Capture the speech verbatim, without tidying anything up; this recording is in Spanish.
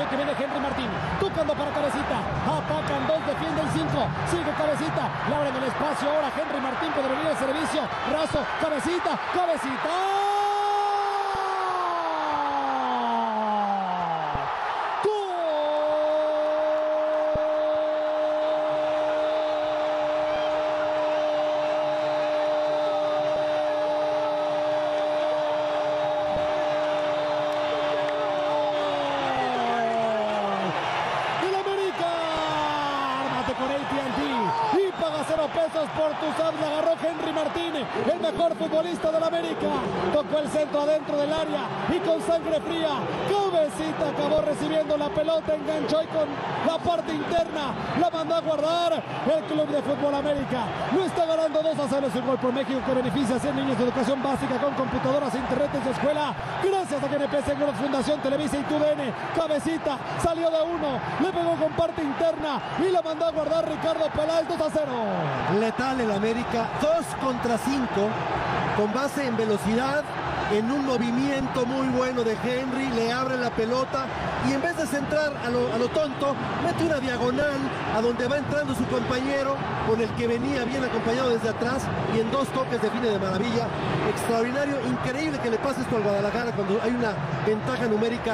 atención que viene Henry Martín, tocando para Cabecita, atacan dos, defienden cinco, sigue Cabecita, le abren el espacio, ahora Henry Martín puede venir al servicio, Razo, Cabecita, Cabecita. Con A T and T y paga cero pesos por tus apps. La agarró Henry Martín, el mejor futbolista de la América. Tocó el centro adentro del área y con sangre fría, Cabecita acabó recibiendo la pelota, enganchó y con la parte interna la mandó a guardar. El Club de Fútbol América lo está ganando dos a cero. Es un gol por México que beneficia a cien niños de educación básica con computadoras e internet en su escuela. Gracias a G N P Seguros, Fundación Televisa y T U D N. Cabecita salió de uno, le pegó con parte interna y la mandó a guardar Ricardo Peláez. Dos a cero. Letal el América, dos contra cinco, con base en velocidad, en un movimiento muy bueno de Henry, le abre la pelota y en vez de centrar a lo, a lo tonto, mete una diagonal a donde va entrando su compañero, con el que venía bien acompañado desde atrás, y en dos toques define de maravilla. Extraordinario, increíble que le pase esto al Guadalajara cuando hay una ventaja numérica